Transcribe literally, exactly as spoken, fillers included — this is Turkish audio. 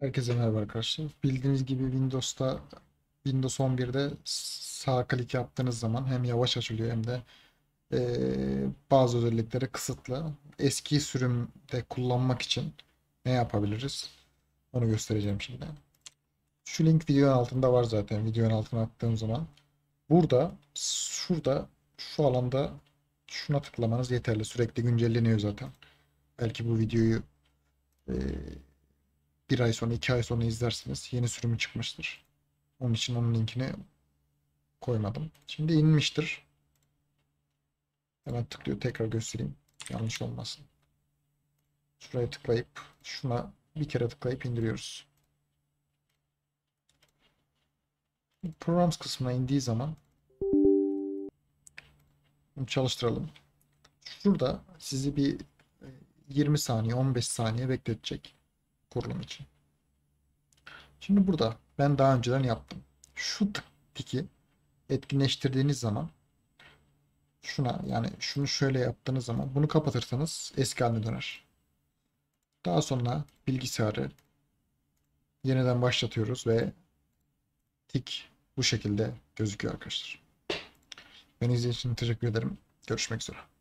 Herkese merhaba arkadaşlar. Bildiğiniz gibi Windows'ta Windows on birde sağ klik yaptığınız zaman hem yavaş açılıyor hem de eee, bazı özellikleri kısıtlı. Eski sürümde kullanmak için ne yapabiliriz? Onu göstereceğim şimdi. Şu link videonun altında var zaten. Videonun altına attığım zaman. Burada, şurada, şu alanda şuna tıklamanız yeterli. Sürekli güncelleniyor zaten. Belki bu videoyu eee, bir ay sonra, iki ay sonra izlersiniz. Yeni sürümü çıkmıştır. Onun için onun linkini koymadım. Şimdi inmiştir. Hemen tıklıyor. Tekrar göstereyim. Yanlış olmasın. Şuraya tıklayıp şuna bir kere tıklayıp indiriyoruz. Programs kısmına indiği zaman bunu çalıştıralım. Şurada sizi bir e, yirmi saniye on beş saniye bekletecek kurulum için. Şimdi burada ben daha önceden yaptım. Şu tık tiki etkinleştirdiğiniz zaman şuna yani şunu şöyle yaptığınız zaman bunu kapatırsanız eski haline döner. Daha sonra bilgisayarı yeniden başlatıyoruz ve tik bu şekilde gözüküyor arkadaşlar. Beni izlediğiniz için teşekkür ederim. Görüşmek üzere.